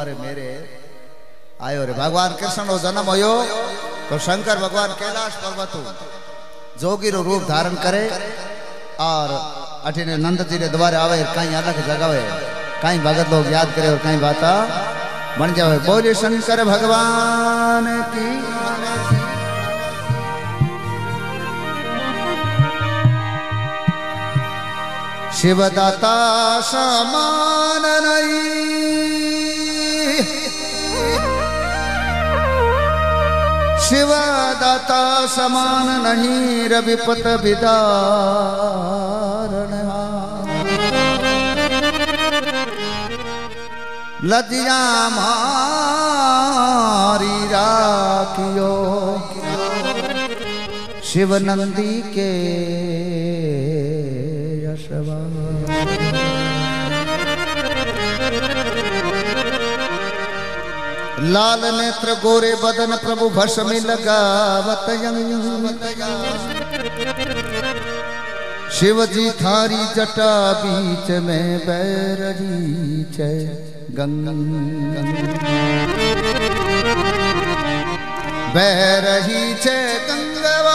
मेरे आयो रे भगवान कृष्ण नो जन्म होयो तो शंकर भगवान कैलाश पर्वत जोगी रो रूप धारण करे और अठिने नंद जी रे द्वारे आवे कहीं अलग जगह कहीं भगत लोग याद करे और कहीं बाता बन जावे। बोले शंकर भगवान की शिवदाता समान नहीं शिवदाता समान नहीं रविपत विदारण लजिया मारी राखियो शिव नंदी के यशवा लाल नेत्र गोरे बदन प्रभु भस्मी लगावत शिव जी थारी जटा बीच में बैरही छे बैरही छे गंगवा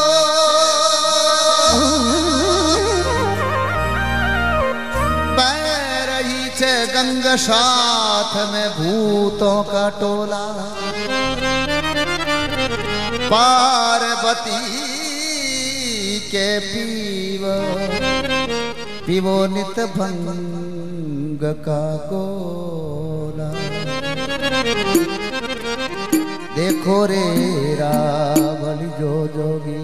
बैरही छे गंग साथ में भूतों का टोला पार्वती के पीवो नित भंग का गोला देखो रे रावण जो जोगी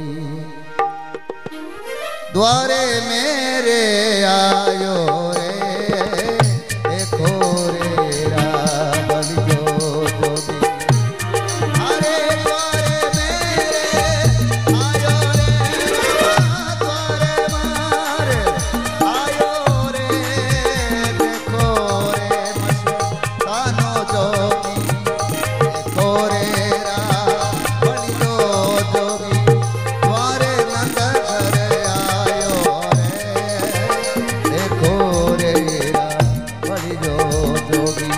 द्वारे मेरे आयो रे देखो रे रावण जो जोगी अरे द्वारे मेरे आयो रे द्वारे मारे आयो रे देखो रे मस्तानो जोगी देखो रे रावण जो जोगी द्वारे नंद घर आयो रे देखो रे रावण जो जोगी।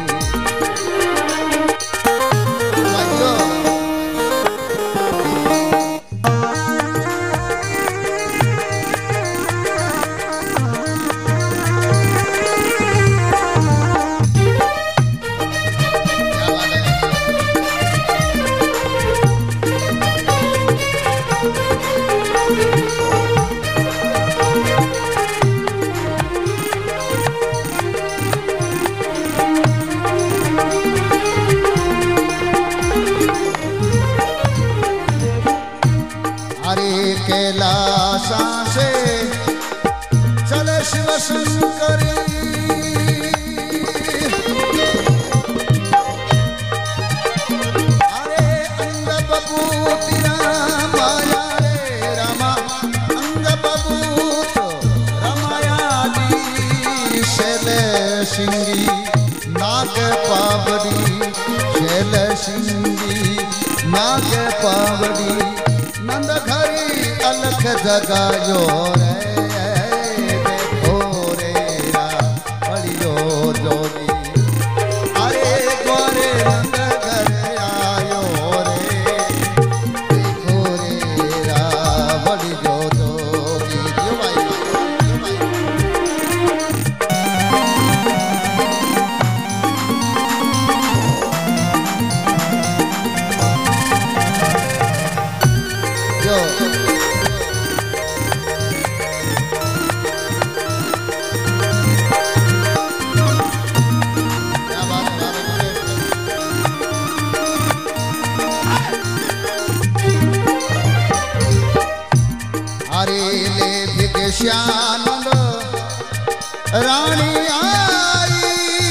हरे कैलाशा से चले शिव शंकरी अरे अंग बबूत रामाया रे रामा अंग बबूत रामाया दी शैल सिंगी नाग पावड़ी शैल सिंगी नाग पावड़ी नंद घरी अलख जगायो रे देखो रे रावण जो जोगी अरे गोरे नंद घर आयो रे देखो रे रावण जो जोगी जो भाई हरे ले भिक्षानंद रानी आई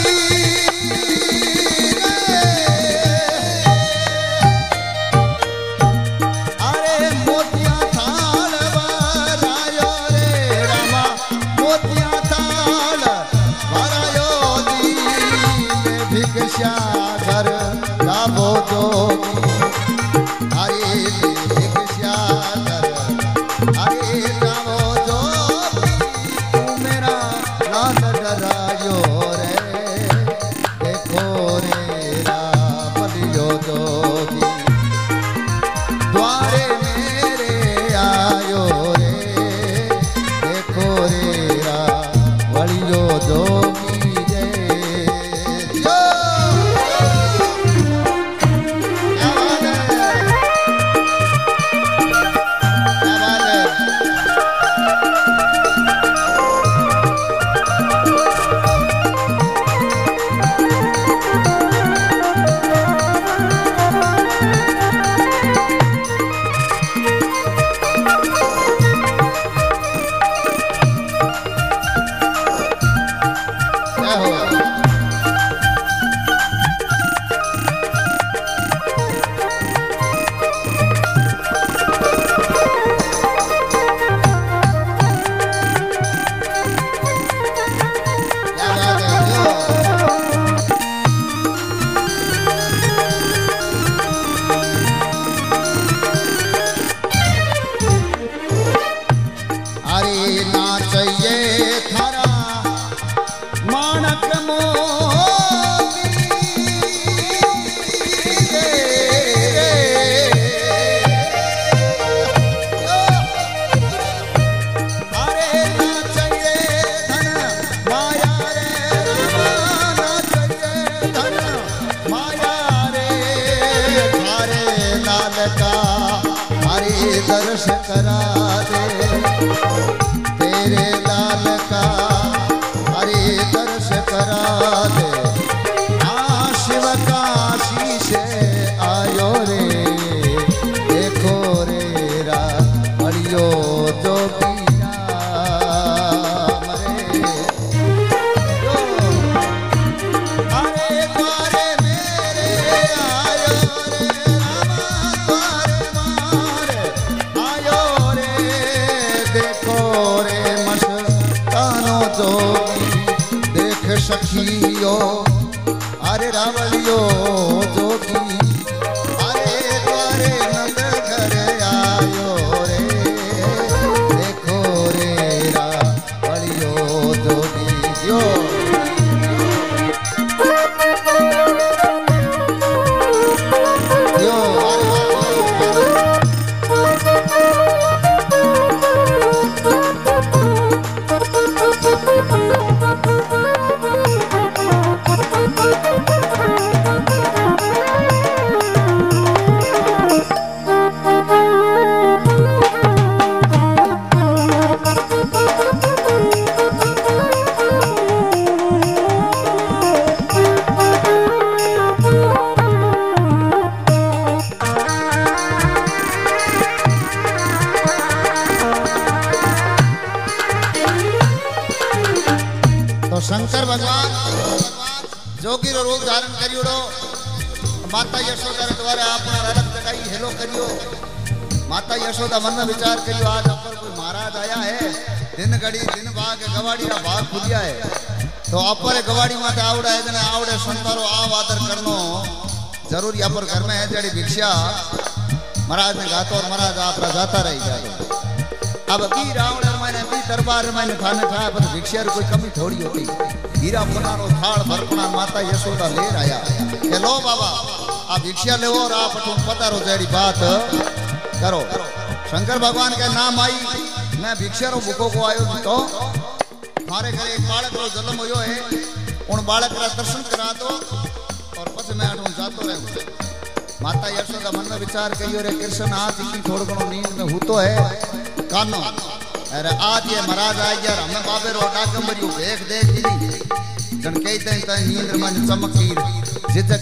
अरे मोतिया थाल भरायो रे रामा मोतिया थाल भरायो दी भिक्षा घर लाभो जोगी हरे ले भिक्षा घर अरे रामो जो तू मेरा लाल डरायो रे देखो रे दर्श करा दे तेरे लाल का हरे दर्श करा दे शिव काशी से आयो रे देखो रे रा हरियो जोगिया मरे जो अरे द्वारे मेरे आयो रे रामा द्वारे मारे आयो रे देखो रे मस्तानो जोगी देख सखियो अरे रावलियो जोगी अरे द्वारे नंद घर आयो रे देखो रे रावलियो जोगी जो तो शंकर भगवान जोगी रो रूप धारण करियो माता यशोदा द्वारा अपना अलग जगाई हेलो करियो माता यशोदा मन में विचार करियो आज अपर कोई महाराज आया है दिन घड़ी दिन भाग गवाड़ी का भाग खुलिया है तो अपर गवाड़ी माते आवड़ा है जने आवड़े संतारो आव आदर करनो जरूरी अपर घर में है जड़ी भिक्षा महाराज ने गातो और महाराज आपरा जाता रही जातो अब बी रावण मैंने बी दरबार मैंने थाने था पर भिक्षा कोई कमी थोड़ी होती हीरा पुनारो थाल भरपुना माता यशोदा ले आया के लो बाबा आप भिक्षा ले और आप तुम पता रो जेड़ी बात करो शंकर भगवान के नाम आई मैं भिक्षा रो भूखो को आयो तो हमारे घर एक बालक रो जन्म होयो है उन बालक का दर्शन करा दो और पछ मैं अठूं जातो रहूं माता यशोदा मन में विचार करियो रे कृष्ण आज की थोड़ घणो नींद में हूतो है कानो अरे आज ये महाराज आ गया हमें बाबे रो डाकंबरियो देख देख दी जन कहते हैं तय नींद में चमकी जितक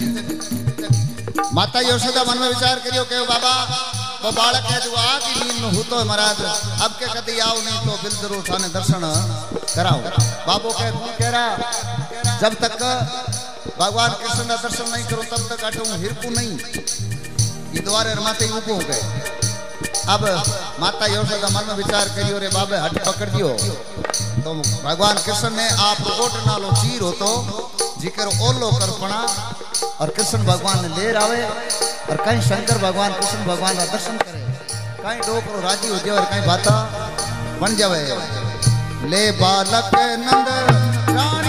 माता यशोदा मन में विचार करियो के बाबा वो बालक है जो आज की नींद में हूतो है महाराज अब के कदी आओ नहीं तो बिल जरूर थाने दर्शन कराओ बाबू के कह रहा जब तक भगवान कृष्ण का दर्शन नहीं करूं तब तक आटू हिरकू नहीं ये द्वारे माते ऊपो गए अब माता यशोदा मन में विचार करियो रे बाबे हट पकड़ दियो तो भगवान कृष्ण ने आप कोट नालो चीर हो तो जिकर ओलो करपणा और कृष्ण भगवान ने लेर आवे और कहीं शंकर भगवान कृष्ण भगवान का दर्शन करे कहीं डोकरो राजी हो जाए और कहीं बाता बन जावे ले बालक नंद रानी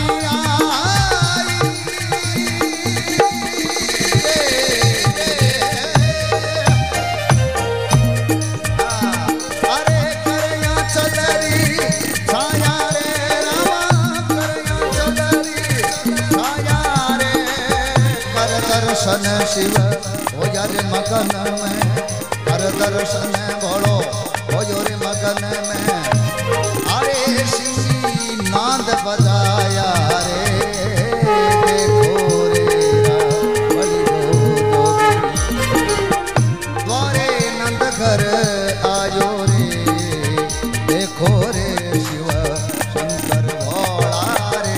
दर्शन शिव हो रे मगन में हर दर्शन भोलो हो रे मगन में अरे शिवी नाद बजाया रे देखो रे द्वारे नंद घर आयो रे देखो रे शिव शंकर भोला रे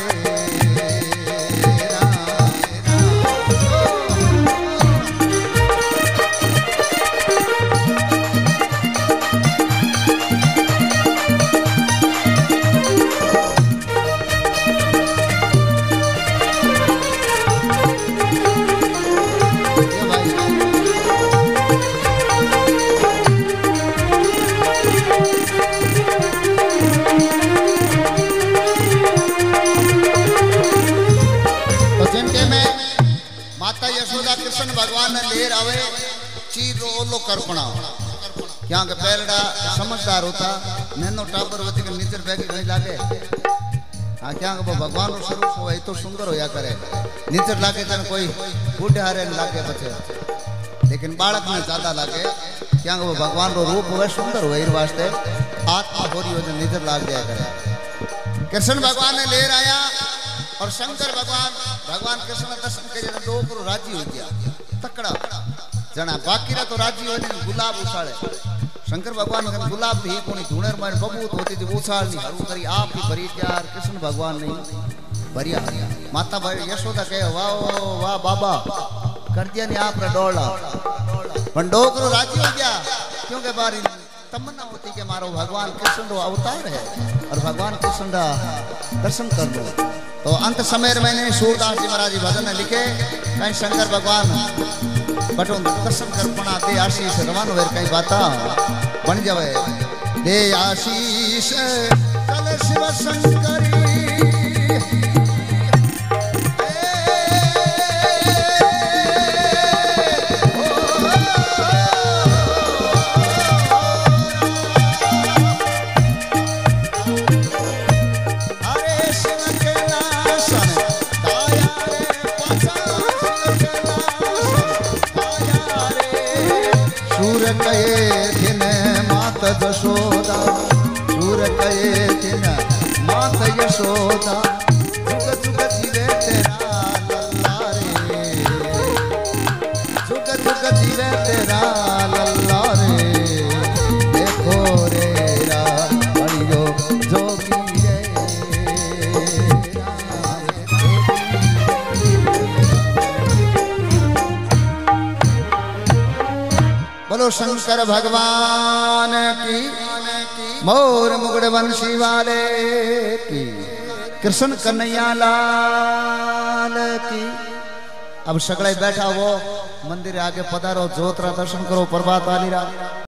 कृष्ण भगवान ने लेर आवे चीर रो ओलो करपणा क्या के पेलड़ा समझदार होता नैनो टाबर वती के नीचर बैग नहीं लागे हां क्या के भगवान रो स्वरूप हो तो सुंदर होया करे नीचर लागे तन कोई बूढ़े हारे लागे बचे लेकिन बालक में ज्यादा लागे क्या वो भगवान रो रूप हुए सुंदर हुए इस वास्ते आत्मा होरी हो निधर लाग जाया करे। कृष्ण भगवान ने ले आया और शंकर भगवान कृष्ण दर्शन करे तो डोकरो राजी हो गया तकड़ा जना बाकी रा तो राजी हो गुलाब उछाले शंकर भगवान ने गुलाब भी कोनी ढूंढर मार बबूत होती थी उछाल नहीं हरू करी आप ही भरी प्यार कृष्ण भगवान नहीं भरिया माता भाई यशोदा कहे वाह वाह बाबा कर दिया नहीं आप डोला पंडोकरो राजी हो गया क्योंकि बारी तमन्ना होती कि मारो भगवान कृष्ण रो अवतार है और भगवान कृष्ण का दर्शन कर लो। तो अंत समय मैंने सूरदास जी महाराज जी भजन लिखे कहीं शंकर भगवान बटो दर्शन कर पना दे आशीष रवान वेर कहीं बाता बन जावे दे आशीष कल शिव शंकरी यशोदा सूर कहे दिन मात यशोदा जुग जुग जीवे तेरा लल्ला रे जुग जुग जीवे तेरा लल्ला रे देखो रे रा बड़ियो जोगी रे बोलो शंकर भगवान की मोर मुगड़ वंशी वाले की कृष्ण कन्हैया लाल की। अब सगड़े बैठा वो मंदिर आगे पधारो जोतरा दर्शन करो प्रभात वाली रात।